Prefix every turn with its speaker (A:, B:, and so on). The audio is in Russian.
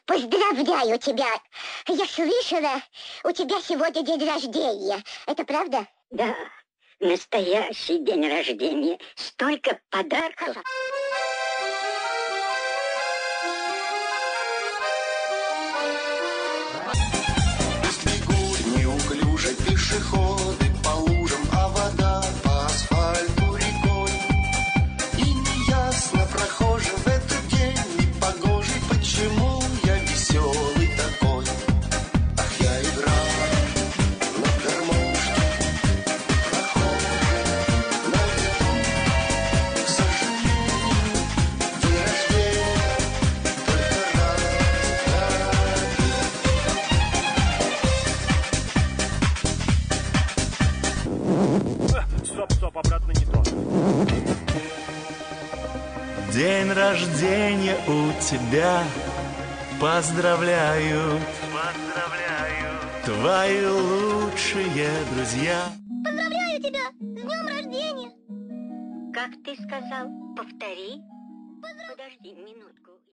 A: Поздравляю тебя. Я слышала, у тебя сегодня день рождения. Это правда?
B: Да, настоящий день рождения. Столько подарков.
C: Бегут неуклюже пешеходы по лужам, а вода по асфальту рекой. И неясно прохожим в этот день непогожий, почему я веселый такой. Ах, я играл на гармошке, прохожий на виду. К сожалению, день рождения только раз в году.
D: Стоп, обратно не то.
E: День рождения у тебя, поздравляю, твои лучшие друзья.
A: Поздравляю тебя с днем рождения.
B: Как ты сказал? Повтори. Подожди минутку.